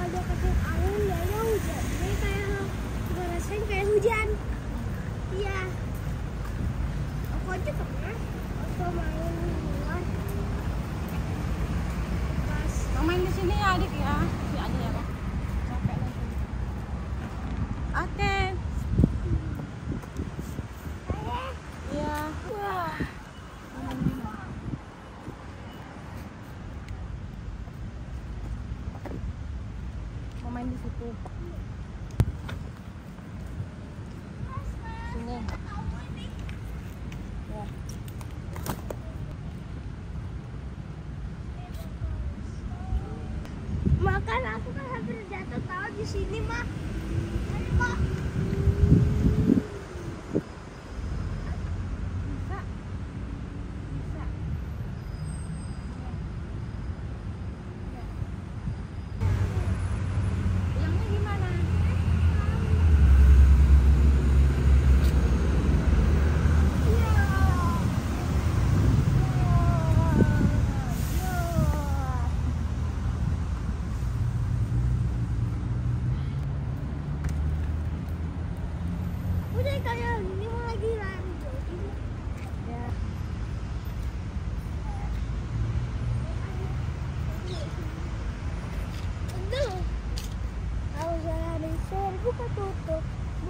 kalau dia kecil angin dia hujan. Jadi kayak ngerasain kayak hujan. Iya. Aku aja pernah waktu main di luar. Pas Mau main di sini ya adik ya. Si aja ya bang. Capek nanti. Oke. Iya. wah. Mau main di situ. Sini. Ya. Makan aku kan hampir jatuh tahu di sini mah. Ayo kok. Bisa. Bisa. Ya. Bilangnya gimana? Udah kayak ini mau lagi lari. Ya. Aduh. Kalau jalan share buka tutup.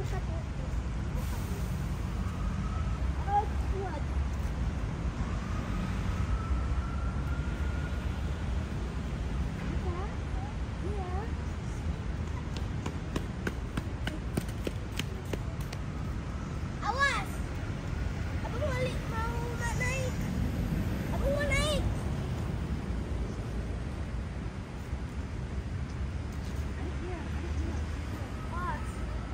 Oh, kuat. Bisa? Iya. Awas. Abang mau naik. Abang mau naik. Awas.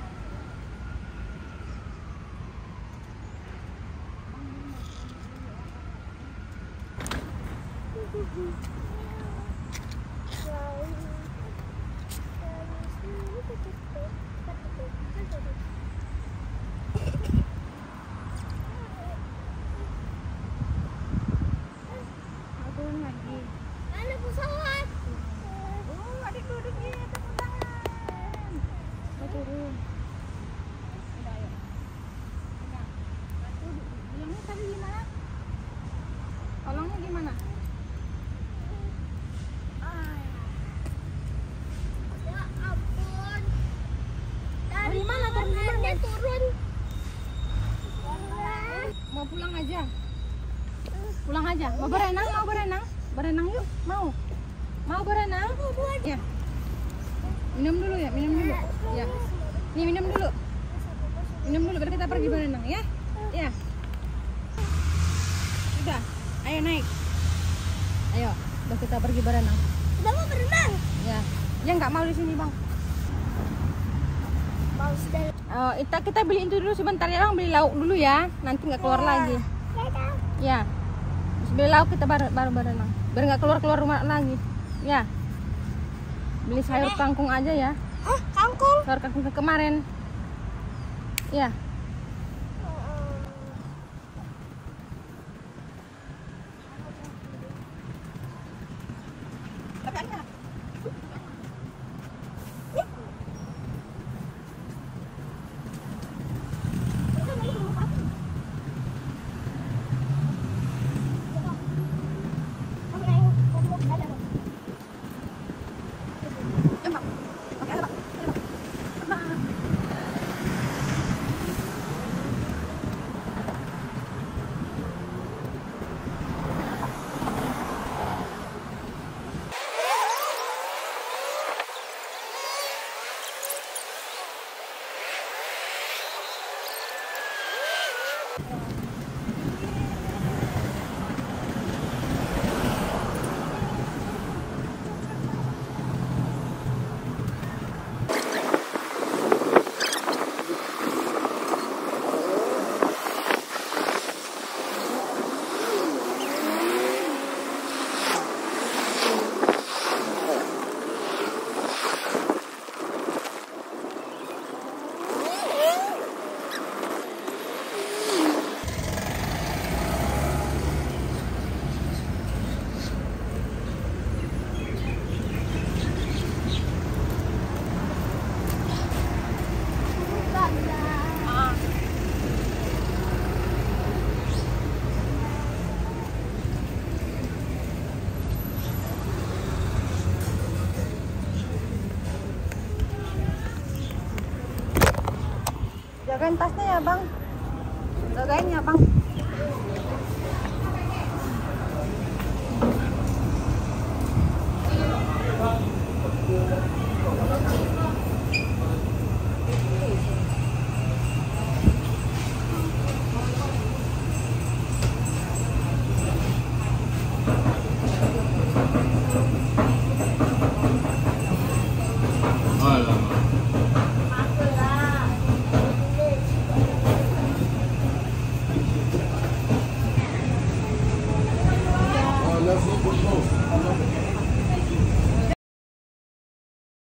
Mau turun lagi. Ada pesawat. Adik duduk di atas undangan. Mau turun. Udah ayo. Pegang. Bilangnya tadi gimana? Tolongnya gimana? Ya ampun. Dari mana? Dari mana? Airnya turun. Mau pulang aja? Pulang aja? Mau berenang? Mau berenang? Berenang yuk? Mau? Mau berenang? Ya. Minum dulu ya, minum dulu. Ya. Nih minum dulu. Minum dulu baru kita pergi berenang ya. Ya. Sudah. Ayo naik. Ayo, udah kita pergi berenang. Udah mau berenang? Ya. Ya nggak mau di sini bang. Mau sudah. Kita beli itu dulu sebentar ya bang, beli lauk dulu ya. Nanti nggak keluar lagi. Ya. Terus beli lauk kita baru berenang. Biar nggak keluar rumah lagi. Ya. Beli sayur kangkung aja ya. Hah? Kangkung? Sayur kangkung kemarin. Ya. Jagain tasnya ya bang. Jagain ya bang.